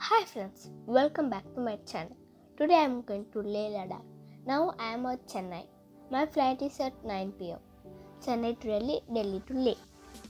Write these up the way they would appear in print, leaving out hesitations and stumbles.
Hi friends, welcome back to my channel. Today I am going to Leh Ladakh. Now I am at Chennai. My flight is at 9 pm. Chennai to Delhi, Delhi to Leh.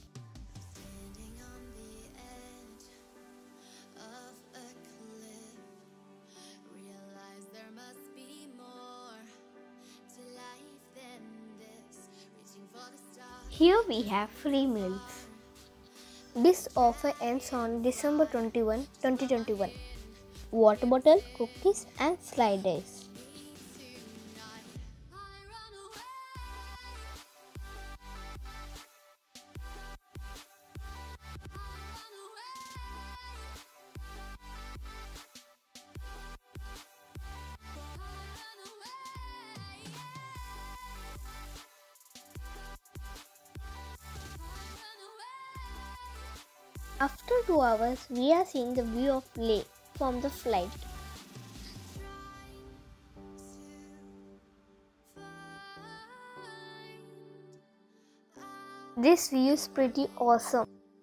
Here we have free meals. This offer ends on December 21, 2021. Water bottle, cookies and sliders. After 2 hours, we are seeing the view of Leh from the flight. This view is pretty awesome.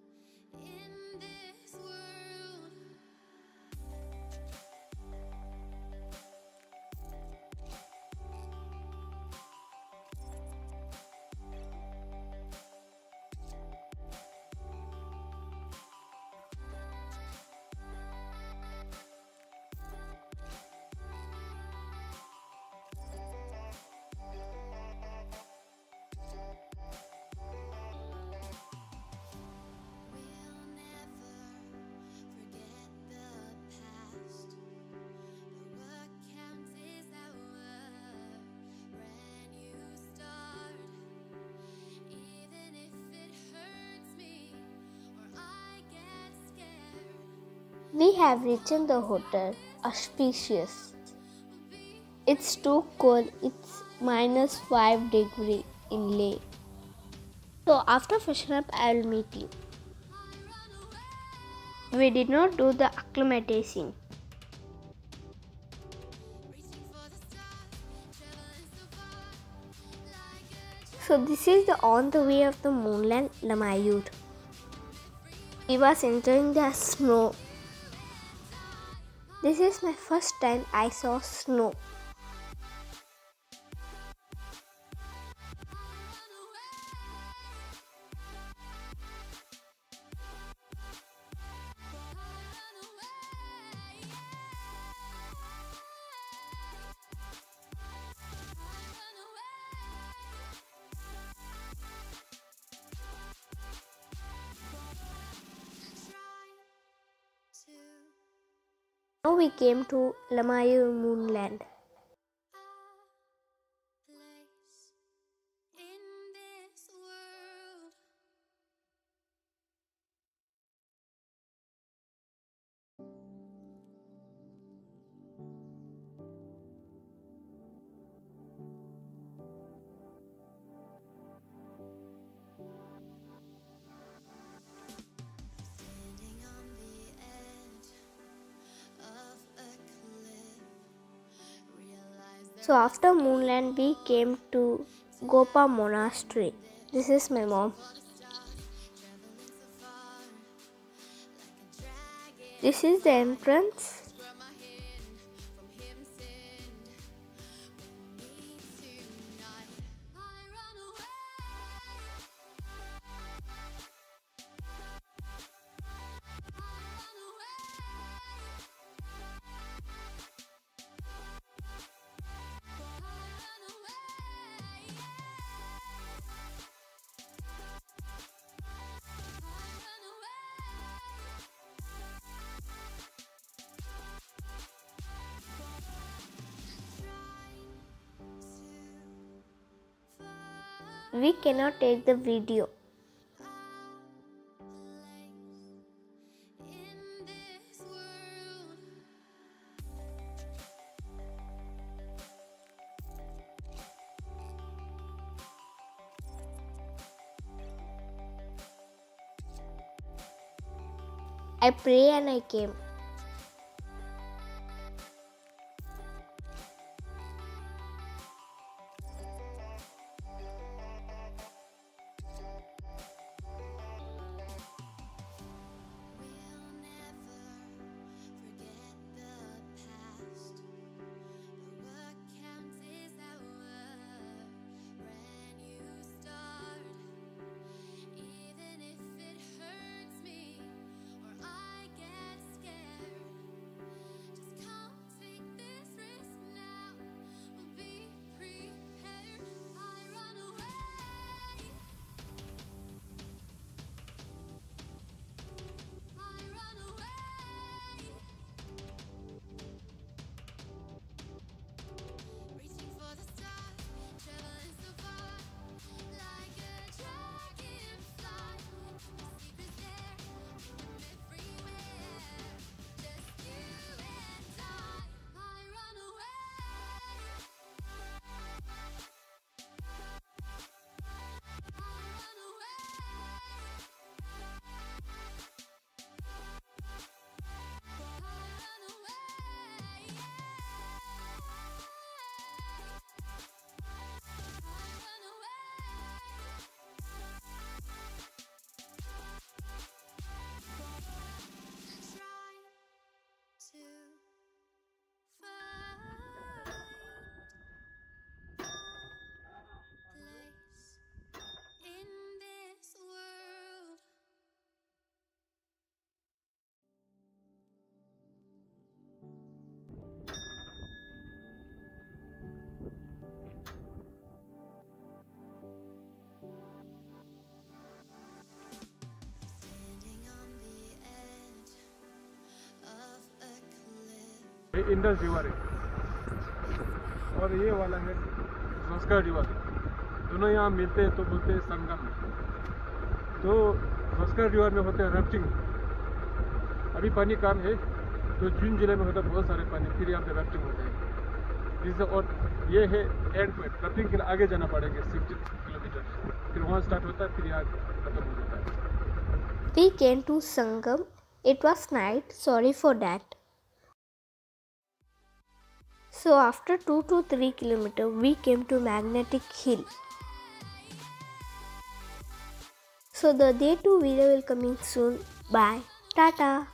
We have reached the hotel, auspicious. It's too cold, it's -5 degrees in Leh. So after freshen up, I will meet you. We did not do the acclimatizing. So this is the on the way of the Moonland Lamayur. We was enjoying the snow. This is my first time I saw snow. Now we came to Lamayur Moonland. So after Moonland, we came to Gopa Monastery. This is my mom. This is the entrance. We cannot take the video. I pray and I came. Indus river है और ये वाला है जोस्का river. दोनों यहाँ मिलते हैं तो बोलते हैं संगम। तो जोस्का रिवर में होते हैं राफ्टिंग। अभी पानी कम है तो जून जुलाई में होता है बहुत सारे पानी, फिर यहाँ पे राफ्टिंग होते हैं। और ये है एंड पॉइंट। राफ्टिंग के लिए आगे जाना पड़ेगा 60 किलोमीटर, फिर वहाँ स्टार्ट होता है, फिर यहाँ खत्म हो जाता है। We came to Sangam. It was night. Sorry for that. So after 2 to 3 kilometers, we came to Magnetic Hill. So the day 2 video will coming soon. Bye. Tata.